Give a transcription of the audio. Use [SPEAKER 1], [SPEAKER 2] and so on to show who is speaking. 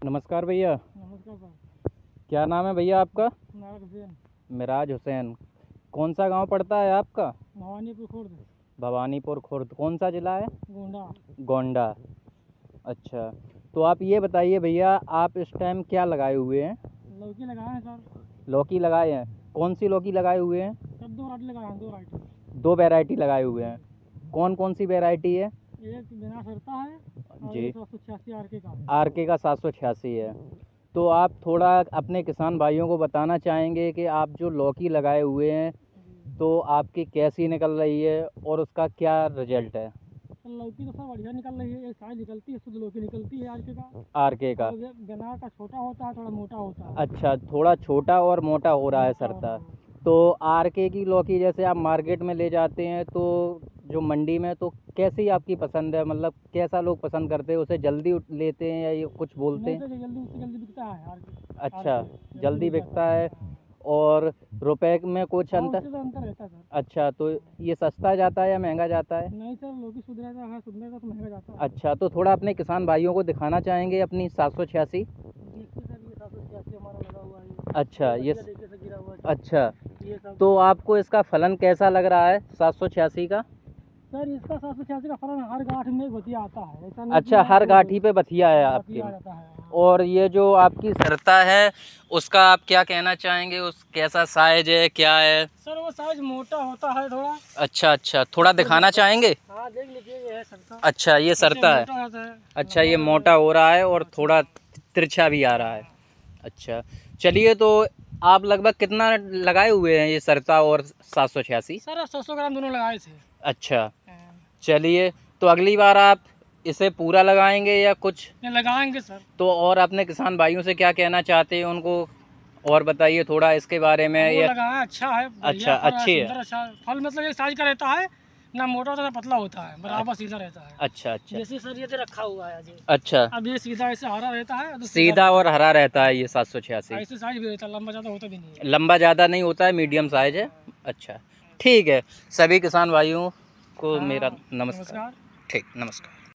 [SPEAKER 1] नमस्कार भैया।
[SPEAKER 2] नमस्कार सर।
[SPEAKER 1] क्या नाम है भैया आपका?
[SPEAKER 2] मिराज हुसैन।
[SPEAKER 1] मिराज हुसैन। कौन सा गांव पड़ता है आपका?
[SPEAKER 2] भवानीपुर खुर्द।
[SPEAKER 1] भवानीपुर खुर्द। कौन सा ज़िला है?
[SPEAKER 2] गोंडा।
[SPEAKER 1] गोंडा। अच्छा, तो आप ये बताइए भैया, आप इस टाइम क्या लगाए हुए हैं?
[SPEAKER 2] लौकी लगाए हैं सर।
[SPEAKER 1] लौकी लगाए हैं। कौन सी लौकी लगाए हुए हैं?
[SPEAKER 2] सब 2 वैरायटी लगाए हैं, 2 वैरायटी।
[SPEAKER 1] 2 वैरायटी लगाए हुए हैं। कौन कौन सी वैरायटी है?
[SPEAKER 2] एक बिना सरता है और
[SPEAKER 1] जी।
[SPEAKER 2] 786 आरके का।
[SPEAKER 1] आरके का 786 है। तो आप थोड़ा अपने किसान भाइयों को बताना चाहेंगे कि आप जो लौकी लगाए हुए हैं तो आपकी कैसी निकल रही है और उसका क्या रिजल्ट है?
[SPEAKER 2] तो लौकी तो सब बढ़िया निकल रही है, एक साइज निकलती है, शुद्ध लौकी निकलती है आरके का।
[SPEAKER 1] आरके का।
[SPEAKER 2] और ये बिना का छोटा होता है, थोड़ा मोटा होता है।
[SPEAKER 1] अच्छा, थोड़ा छोटा और मोटा हो रहा है
[SPEAKER 2] मोटा
[SPEAKER 1] सरता।
[SPEAKER 2] होता है।
[SPEAKER 1] तो आरके की लौकी जैसे आप मार्केट में ले जाते हैं तो जो मंडी में, तो कैसी आपकी पसंद है? मतलब कैसा लोग पसंद करते हैं? उसे जल्दी लेते हैं या ये कुछ बोलते
[SPEAKER 2] नहीं
[SPEAKER 1] हैं?
[SPEAKER 2] तो जल्दी, उससे जल्दी बिकता है आरके।
[SPEAKER 1] अच्छा,
[SPEAKER 2] आरके
[SPEAKER 1] जल्दी
[SPEAKER 2] बिक
[SPEAKER 1] बिकता
[SPEAKER 2] जाता
[SPEAKER 1] है। और रुपए में कुछ
[SPEAKER 2] हाँ,
[SPEAKER 1] अंतर?
[SPEAKER 2] उससे तो अंतर रहता है सर।
[SPEAKER 1] अच्छा, तो ये सस्ता जाता है या महंगा जाता है?
[SPEAKER 2] नहीं सर, लौकी शुद्ध रहता है, शुद्ध रहता तो महंगा जाता है।
[SPEAKER 1] अच्छा, तो थोड़ा अपने किसान भाइयों को दिखाना चाहेंगे अपनी 786?
[SPEAKER 2] देखिए सर, ये 786 हमारा लगा हुआ है।
[SPEAKER 1] अच्छा, ये
[SPEAKER 2] देखिए सर, गिरा हुआ है।
[SPEAKER 1] अच्छा,
[SPEAKER 2] ये सब
[SPEAKER 1] तो आपको इसका फलन कैसा लग रहा है 786 का?
[SPEAKER 2] सर, इसका 786 का फलन हर गांठ में बतिया आता है, ऐसा नहीं
[SPEAKER 1] अच्छा,
[SPEAKER 2] कि
[SPEAKER 1] हर
[SPEAKER 2] आप
[SPEAKER 1] गांठी पे बथिया है
[SPEAKER 2] बतिया
[SPEAKER 1] आपके।
[SPEAKER 2] जाता है।
[SPEAKER 1] और ये जो आपकी सरता है उसका आप क्या कहना चाहेंगे? उस कैसा साइज है, क्या है?
[SPEAKER 2] सर, वो साइज मोटा होता है थोड़ा।
[SPEAKER 1] अच्छा अच्छा, थोड़ा दिखाना चाहेंगे?
[SPEAKER 2] हाँ, देख लीजिए, ये है सरता।
[SPEAKER 1] अच्छा, ये सरता है।
[SPEAKER 2] मोटा होता है।
[SPEAKER 1] अच्छा, ये मोटा हो रहा है और थोड़ा तिरछा भी आ रहा है। अच्छा, चलिए, तो आप लगभग कितना लगाए हुए हैं ये सरता और 786?
[SPEAKER 2] सर, 100 ग्राम दोनों लगाए थे।
[SPEAKER 1] अच्छा, चलिए, तो अगली बार आप इसे पूरा लगाएंगे या कुछ?
[SPEAKER 2] ये लगाएंगे सर।
[SPEAKER 1] तो और अपने किसान भाइयों से क्या कहना चाहते हैं उनको, और बताइए थोड़ा इसके बारे में।
[SPEAKER 2] वो
[SPEAKER 1] ये
[SPEAKER 2] लगाया अच्छा है,
[SPEAKER 1] अच्छा, अच्छी है।
[SPEAKER 2] सुंदर, अच्छा फल, मतलब एक साइज का रहता है, ना मोटा होता है ना पतला होता है, बराबर सीधा रहता है।
[SPEAKER 1] अच्छा अच्छा
[SPEAKER 2] जैसे सर ये तो रखा हुआ है अजय।
[SPEAKER 1] अच्छा,
[SPEAKER 2] अब ये सीधा ऐसे हरा रहता है तो
[SPEAKER 1] सीधा और हरा रहता है ये 786।
[SPEAKER 2] ऐसे साइज भी रहता है, लंबा ज़्यादा होता भी नहीं है।
[SPEAKER 1] लंबा ज़्यादा नहीं होता है, मीडियम साइज है। अच्छा, ठीक है। सभी किसान भाइयों को मेरा नमस्कार।
[SPEAKER 2] नमस्कार।
[SPEAKER 1] ठीक, नमस्कार।